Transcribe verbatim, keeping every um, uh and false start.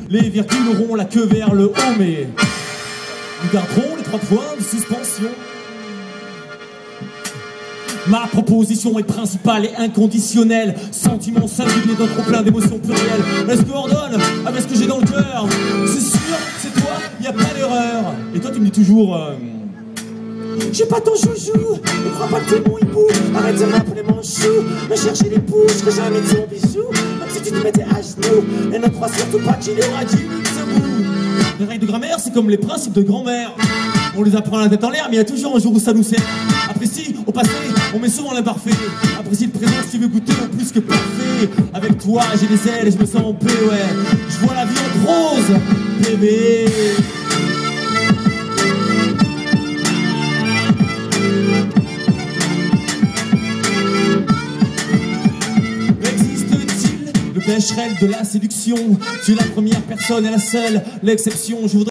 Les virgules auront la queue vers le haut, mais nous garderons les trois points de suspension. Ma proposition est principale et inconditionnelle. Sentiment singulier d'un trop plein d'émotions plurielles. Est-ce que ordonne avec ce que j'ai dans le cœur? C'est sûr, c'est toi, y a pas d'erreur. Et toi tu me dis toujours euh... j'ai pas ton joujou, ne crois pas que t'es mon hibou. Arrête de m'appeler mon chou, me chercher des poux, je serai jamais ton bijou. Même si tu te mettais à genoux, et ne crois surtout pas qu'il y aura du luxe au bout. Les règles de grammaire, c'est comme les principes de grand-mère. On les apprend la tête en l'air, mais il y a toujours un jour où ça nous sert. Apprécie au passé, on met souvent l'imparfait. Apprécie le présent si tu veux goûter au plus que parfait. Avec toi, j'ai des ailes et je me sens en paix, ouais. Je vois la vie en prose, bébé. Existe-t-il le Becherel de la séduction? Tu es la première personne et la seule, l'exception. Je voudrais